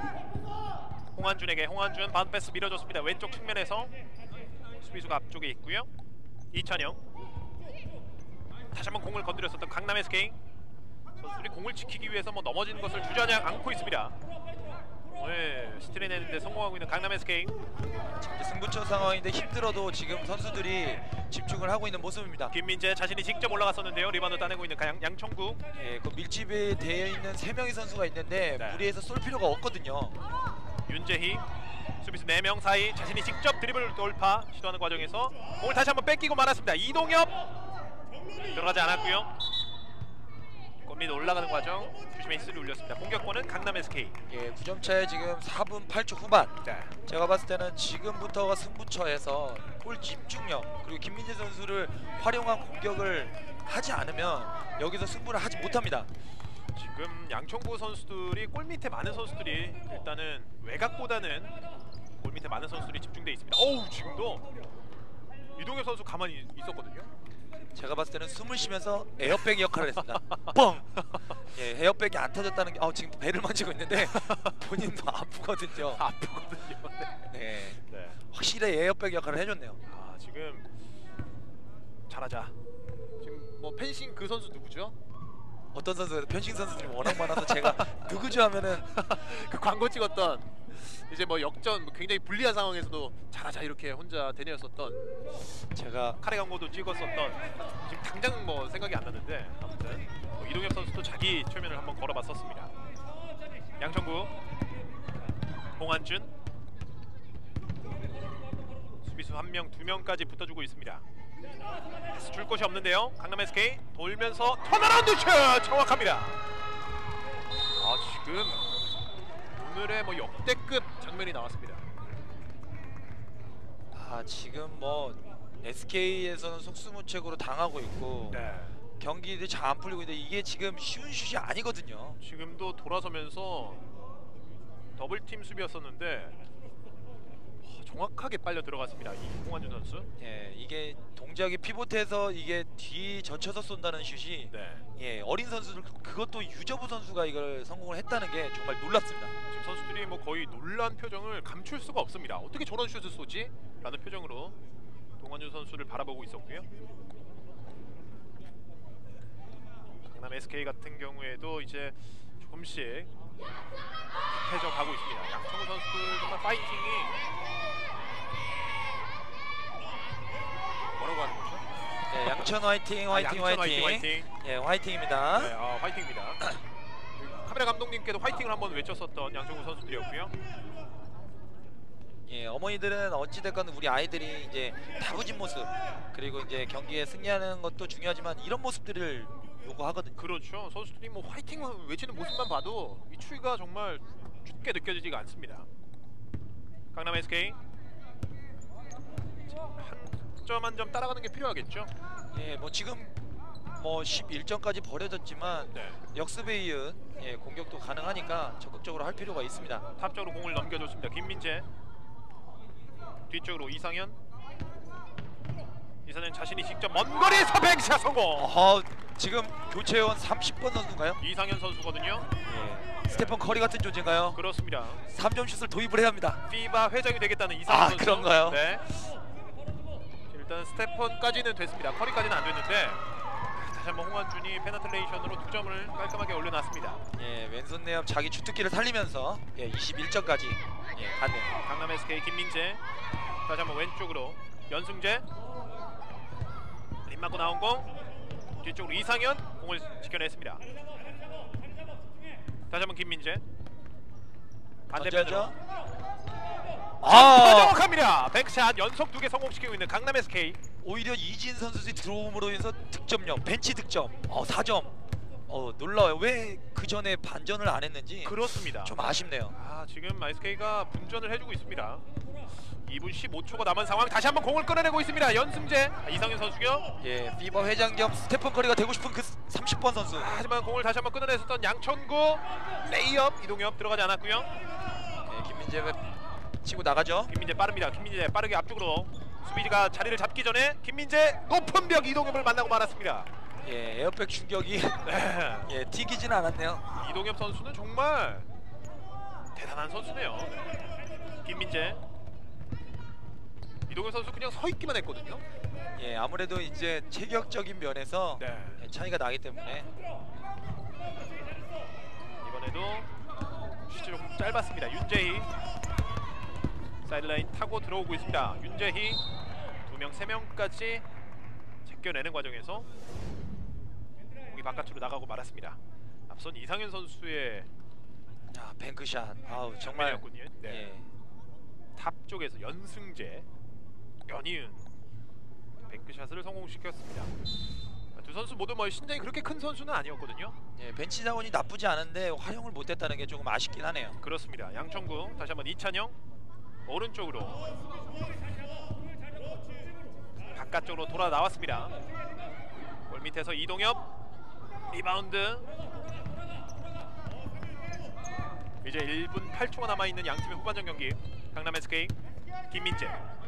홍한준에게 홍한준 바운드 패스 밀어줬습니다. 왼쪽 측면에서 수비수가 앞쪽에 있고요. 이찬영 다시 한번 공을 건드렸었던 강남 SK 선수들이 공을 지키기 위해서 뭐 넘어지는 것을 주저하지 않고 있습니다. 오늘 스틸 내는데 성공하고 있는 강남 SK. 지금 승부처 상황인데 힘들어도 지금 선수들이 집중을 하고 있는 모습입니다. 김민재 자신이 직접 올라갔었는데요. 리바운드 따내고 있는 양천구. 예, 그 밀집에 되어 있는 3명의 선수가 있는데 네. 무리해서 쏠 필요가 없거든요. 윤재희 수비수 4명 사이 자신이 직접 드리블 돌파 시도하는 과정에서 공을 다시 한번 뺏기고 말았습니다. 이동엽 들어가지 않았고요. 골밑 올라가는 과정 주심의 히스를 울렸습니다. 공격권은 강남 SK. 예, 9점 차에 지금 4분 8초 후반. 네. 제가 봤을 때는 지금부터가 승부처에서 골 집중력 그리고 김민재 선수를 활용한 공격을 하지 않으면 여기서 승부를 하지 못합니다. 지금 양천구 선수들이 골 밑에 많은 선수들이 일단은 외곽보다는 골 밑에 많은 선수들이 집중돼 있습니다. 어우 지금도 이동엽 선수 가만히 있었거든요. 제가 봤을 때는 숨을 쉬면서 에어백 역할을 했습니다. 뻥! 예, 에어백이 안 터졌다는 게 지금 배를 만지고 있는데 본인도 아프거든요. 아프거든요. 네. 네. 확실히 에어백 역할을 해줬네요. 지금 잘하자. 지금 뭐 펜싱 그 선수 누구죠? 어떤 선수가 펜싱 선수들이 워낙 많아서 제가 누구죠 하면은 그 광고 찍었던 이제 뭐 역전 굉장히 불리한 상황에서도 잘하자 이렇게 혼자 대내었었던 제가 카레 광고도 찍었었던 지금 당장 뭐 생각이 안 나는데 아무튼 이동엽 선수도 자기 최면을 한번 걸어봤었습니다. 양천구 홍한준 수비수 1명 2명까지 붙어주고 있습니다. 패스 줄 곳이 없는데요. 강남 SK 돌면서 턴어라운드 슛 정확합니다. 지금 오늘의 뭐 역대급 장면이 나왔습니다. 지금 뭐 SK에서는 속수무책으로 당하고 있고 네. 경기들이 잘 안 풀리고 있는데 이게 지금 쉬운 슛이 아니거든요. 지금도 돌아서면서 더블팀 수비였었는데 정확하게 빨려 들어갔습니다. 이 홍한준 선수. 예, 이게 동작이 피봇해서 이게 뒤 젖혀서 쏜다는 슛이 네. 예, 어린 선수들 그것도 유저부 선수가 이걸 성공을 했다는 게 정말 놀랍습니다. 지금 선수들이 뭐 거의 놀란 표정을 감출 수가 없습니다. 어떻게 저런 슛을 쏘지? 라는 표정으로 홍한준 선수를 바라보고 있었고요. 강남 SK 같은 경우에도 이제 조금씩 해져 가고 있습니다. 양천구 선수들 정말 파이팅이 뭐라고 하는 거죠? 네, 양천 화이팅, 화이팅, 양천 화이팅. 화이팅. 예, 화이팅입니다. 네, 화이팅입니다. 카메라 감독님께도 화이팅을 한번 외쳤었던 양천구 선수들이었고요. 예, 어머니들은 어찌됐건 우리 아이들이 이제 다부진 모습 그리고 이제 경기에 승리하는 것도 중요하지만 이런 모습들을 요구하거든요. 그렇죠. 선수들이 뭐 화이팅 외치는 모습만 봐도 이 추위가 정말 춥게 느껴지지가 않습니다. 강남 SK 한 점 한 점 따라가는 게 필요하겠죠. 예, 뭐 지금 뭐 11점까지 벌어졌지만 네. 역습에 이은 예, 공격도 가능하니까 적극적으로 할 필요가 있습니다. 탑쪽으로 공을 넘겨줬습니다. 김민재 뒤쪽으로 이상현 자신이 직접 먼 거리에서 백샷 성공. 지금 교체원 30번 선수인가요? 이상현 선수거든요. 예, 스테픈 커리 같은 존재인가요? 그렇습니다. 3점 슛을 도입을 해야 합니다. 피바 회장이 되겠다는 이상현 선수. 그런가요? 네. 일단 스테펀까지는 됐습니다. 커리까지는 안 됐는데 다시 한번 홍한준이 페너틀레이션으로 득점을 깔끔하게 올려놨습니다. 예, 왼손 내압 자기 주특기를 살리면서 21점까지 갔네요. 강남 SK 김민재 다시 한번 왼쪽으로 연승재 림 맞고 나온 공 뒤쪽으로 이상현 공을 지켜냈습니다. 다시 한번 김민재 반대편으로 정확합니다. 백샷 연속 2개 성공시키고 있는 강남 SK. 오히려 이진 선수의 들어옴으로 인해서 득점력 벤치 득점 4점 놀라워요. 왜 그 전에 반전을 안 했는지 그렇습니다. 좀 아쉽네요. 지금 SK가 분전을 해주고 있습니다. 2분 15초가 남은 상황. 다시 한번 공을 끌어내고 있습니다. 연승재 이상현 선수요. 예, 피버 회장 겸 스테픈 커리가 되고 싶은 그 30번 선수. 하지만 공을 다시 한번 끊어냈었던 양천구 레이업 이동엽 들어가지 않았고요. 예, 김민재가 치고 나가죠. 김민재 빠릅니다. 김민재 빠르게 앞쪽으로 수비가 자리를 잡기 전에 김민재 높은 벽 이동엽을 만나고 말았습니다. 예, 에어백 충격이 예, 튀기진 않았네요. 이동엽 선수는 정말 대단한 선수네요. 김민재 이동엽 선수 그냥 서 있기만 했거든요. 예, 아무래도 이제 체격적인 면에서 예, 차이가 나기 때문에 이번에도 슛이 조금 짧았습니다. 윤재희 사이드라인 타고 들어오고 있습니다. 윤재희 2명, 3명까지 제껴내는 과정에서 공이 바깥으로 나가고 말았습니다. 앞선 이상현 선수의 뱅크샷 정말 장면이었군요. 예, 탑 쪽에서 연승재, 연이은 뱅크샷을 성공시켰습니다. 두 선수 모두 신장이 그렇게 큰 선수는 아니었거든요. 예, 벤치 자원이 나쁘지 않은데 활용을 못했다는 게 조금 아쉽긴 하네요. 그렇습니다. 양천구 다시 한번 이찬영 오른쪽으로 바깥쪽으로 돌아 나왔습니다. 골 밑에서 이동엽 리바운드. 이제 1분 8초가 남아있는 양팀의 후반전 경기. 강남 SK 김민재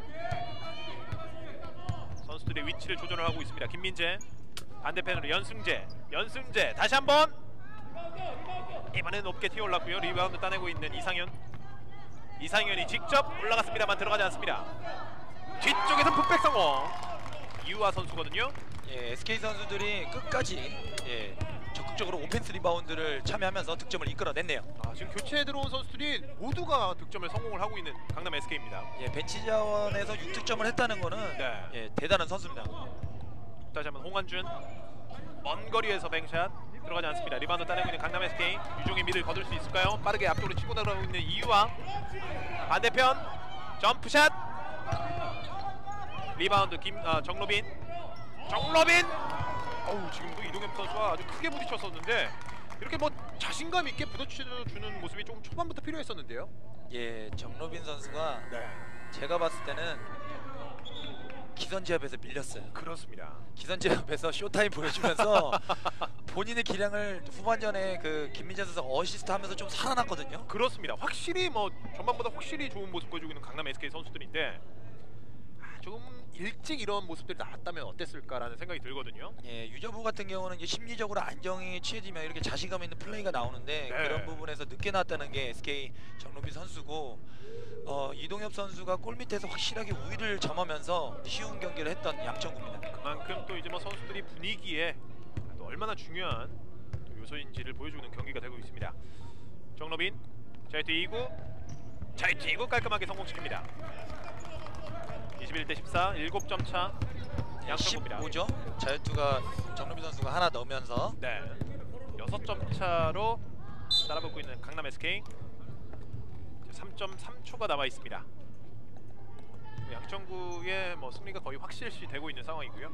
선수들의 위치를 조절을 하고 있습니다. 김민재 반대편으로 연승재 다시 한번 이번엔 높게 튀어올랐고요. 리바운드 따내고 있는 이상현이 직접 올라갔습니다만 들어가지 않습니다. 뒤쪽에서 풋백 성공. 이우아 선수거든요. 예, SK 선수들이 끝까지 적극적으로 오펜스 리바운드를 참여하면서 득점을 이끌어냈네요. 지금 교체에 들어온 선수들이 모두가 득점을 성공을 하고 있는 강남 SK입니다. 예, 벤치 자원에서 6득점을 했다는 거는 예, 대단한 선수입니다. 다시 한번 홍한준 먼 거리에서 뱅샷 들어가지 않습니다. 리바운드 따내고 있는 강남 SK. 유종의 미를 거둘 수 있을까요? 빠르게 앞쪽으로 치고 나가고 있는 이유와 반대편 점프샷 리바운드 정로빈 지금도 이동엽 선수와 아주 크게 부딪혔었는데 이렇게 자신감 있게 부딪혀주는 모습이 조금 초반부터 필요했었는데요. 예, 정로빈 선수가 제가 봤을 때는 기선제압에서 밀렸어요. 그렇습니다. 기선제압에서 쇼타임 보여주면서 본인의 기량을 후반전에 그 김민재 선수 어시스트 하면서 좀 살아났거든요. 그렇습니다. 확실히 전반보다 확실히 좋은 모습 보여주고 있는 강남 SK 선수들인데 좀 일찍 이런 모습들이 나왔다면 어땠을까라는 생각이 들거든요. 예, 유저부 같은 경우는 이제 심리적으로 안정이 취해지면 이렇게 자신감 있는 플레이가 나오는데 그런 부분에서 늦게 나왔다는 게 SK 정로빈 선수고 이동엽 선수가 골 밑에서 확실하게 우위를 점하면서 쉬운 경기를 했던 양천구입니다. 그만큼 또 이제 선수들이 분위기에 또 얼마나 중요한 또 요소인지를 보여주는 경기가 되고 있습니다. 정로빈 자유투 2구 깔끔하게 성공시킵니다. 21대14 7점 차 양천구입니다. 15죠. 자유투가 정로빈 선수가 하나 넣으면서 6점 차로 따라붙고 있는 강남 SK. 3.3초가 남아 있습니다. 양천구의 승리가 거의 확실시 되고 있는 상황이고요.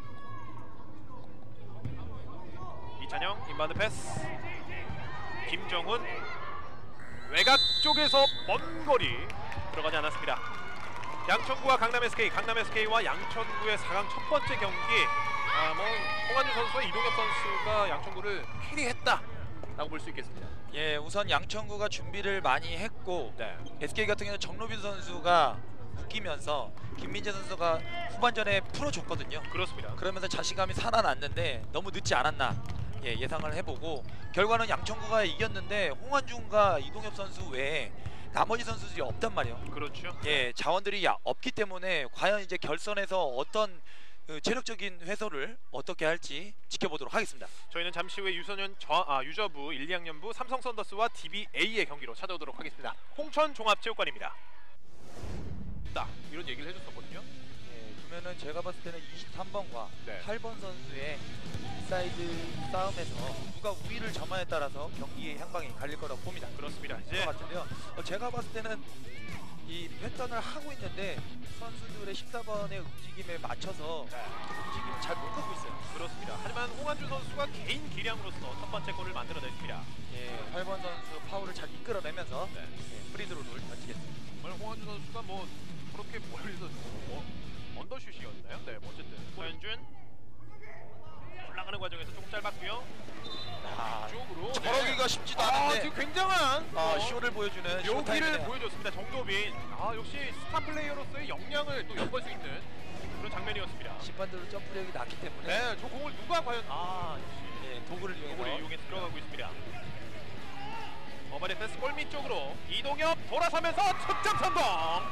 이찬영 인바운드 패스. 김정훈 외곽 쪽에서 먼 거리 들어가지 않았습니다. 양천구와 강남 SK와 양천구의 4강 첫 번째 경기. 홍한준 선수와 이동엽 선수가 양천구를 캐리했다라고 볼 수 있겠습니다. 예, 우선 양천구가 준비를 많이 했고 SK 같은 경우는 정로빈 선수가 웃기면서 김민재 선수가 후반전에 풀어줬거든요. 그렇습니다. 그러면서 자신감이 살아났는데 너무 늦지 않았나 예상을 해보고 결과는 양천구가 이겼는데 홍한준과 이동엽 선수 외에 나머지 선수들이 없단 말이에요. 그렇죠. 예, 자원들이 없기 때문에 과연 이제 결선에서 어떤 그 체력적인 해소를 어떻게 할지 지켜보도록 하겠습니다. 저희는 잠시 후에 유저부 1, 2학년부 삼성 썬더스와 DBA의 경기로 찾아오도록 하겠습니다. 홍천 종합체육관입니다. 딱 이런 얘기를 해줬었거든요. 예, 그러면은 제가 봤을 때는 23번과 네. 8번 선수의 인사이드 싸움에서 누가 우위를 점하에 따라서 경기의 향방이 갈릴 거라고 봅니다. 그렇습니다. 것 이제 같은데요. 제가 봤을 때는 이 패턴을 하고 있는데 선수들의 14번의 움직임에 맞춰서 네. 움직임을 잘 못 하고 있어요. 그렇습니다. 하지만 홍한준 선수가 개인 기량으로서 첫 번째 골을 만들어냈습니다. 예, 8번 선수 파울을 잘 이끌어내면서 네. 프리드로를 던지겠습니다. 정말 홍한준 선수가 뭐 그렇게 멀리서 언더슛이었나요? 네, 뭐 어쨌든 홍한준 올라가는 과정에서 조금 짧았고요. 쪽으로 저러기가 쉽지도 아, 않은데 지금 굉장한 쇼를 보여주는 묘기를 쇼타임이네요. 보여줬습니다. 정도빈. 역시 스타 플레이어로서의 역량을 또 엿볼 수 있는 그런 장면이었습니다. 심판대로 점프력이 낮기 때문에 네, 저 공을 누가 과연 역시 예, 도구를 도구를 이용해서 이용해 들어가고 있습니다. 어바리 패스 골밑 쪽으로 이동엽 돌아서면서 득점 성공.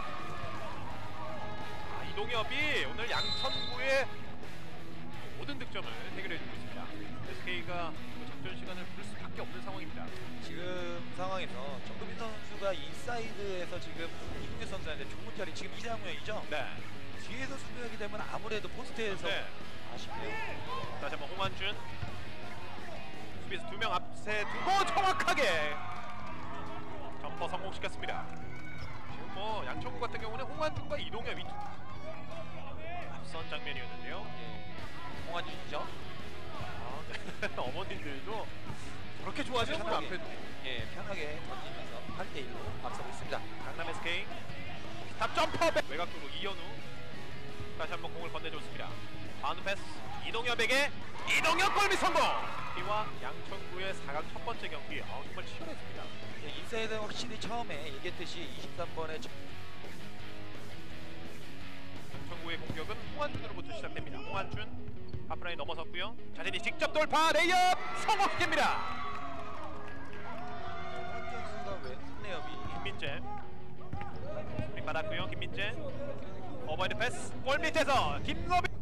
이동엽이 오늘 양천구의 모든 득점을 해결해주고 있습니다. SK가 작전 시간을 부를 수밖에 없는 상황입니다. 지금 상황에서 정도빈 선수가 인사이드에서 지금 이동규 선수한테 좋은 자리 지금 이상형이죠. 네. 뒤에서 수비하게 되면 아무래도 포스트에서 네. 아쉽네요. 다시 한번 홍한준 수비수 2명 앞세 두고 정확하게 점퍼 성공시켰습니다. 지금 뭐 양천구 같은 경우는 홍한준과 이동엽이 앞선 장면이었는데요. 예, 홍한준이죠. 네. 어머님들도 그렇게 좋아하시는군요. 편하게. 앞에도. 예, 편하게 던지면서 8대1로 앞서고 있습니다. 강남 SK 탑 점퍼 외곽으로 이현우 다시 한번 공을 건네줬습니다. 바운드 패스 이동엽에게 이동엽 골밑 성공. T와 양천구의 4강 첫 번째 경기 정말 치열했습니다. 예, 인사이드 확실히 처음에 얘기했듯이 23번의 양천구의 공격은 홍한준으로부터 시작됩니다. 홍한준 하프라인 넘어섰고요. 자신이 직접 돌파 레이업 성공시킵니다. 홍한준 선수가 왼레이업이 김민재 스크린 받았고요. 김민재 어바이드 패스 골 밑에서 김노빈